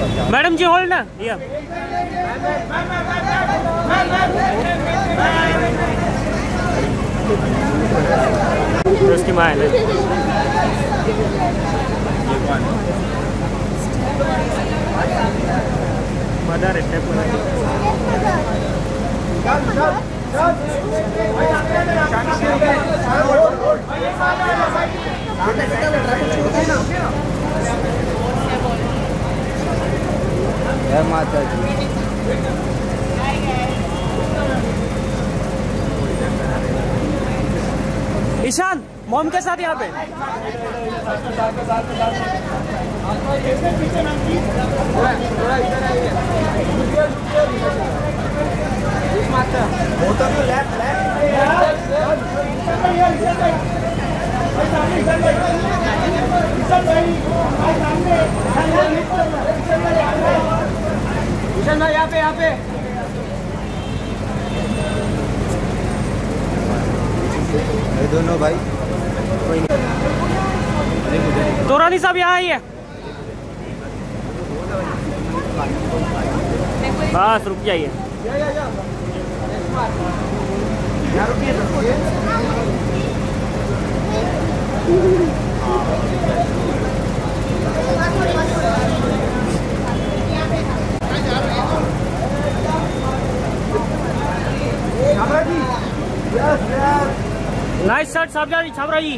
Madam जी hold ना ये उसकी माँ है मदर है माता जी। ईशान मॉम के साथ यहाँ पे यहाँ पे ये दोनों भाई तो रानी साहब यहाँ आई है बस रुक जाइए नाइस शर्ट छाबरा जी।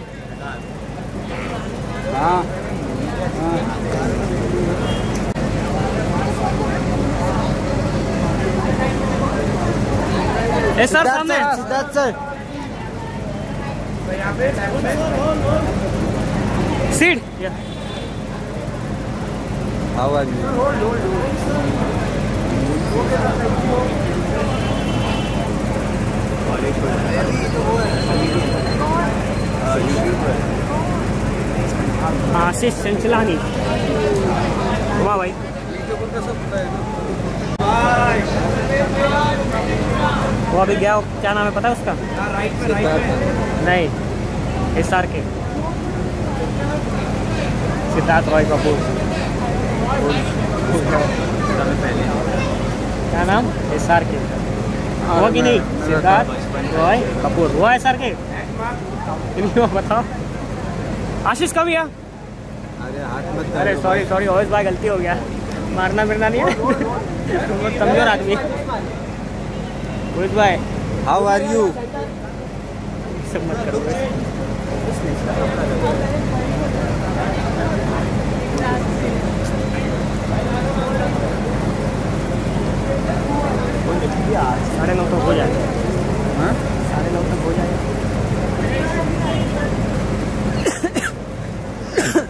हाँ सर सामने सिद्धार्थ सर सीट आवाज आशीष चंचलानी वाह भाई वो अभी गया क्या नाम है पता है उसका नहीं SR के सिद्धार्थ रॉय कपूर क्या नाम SR के वो कि नहीं सिद्धार्थ रॉय कपूर वो SR के बताओ आशीष कब गया अरे सॉरी ओवेस भाई गलती हो गया मारना मिरना नहीं है कमजोर आदमी ओवेस भाई हाउ आर यू सब मत करो साढ़े 9 तक हो जाएगा 9:30 तक हो जाएगा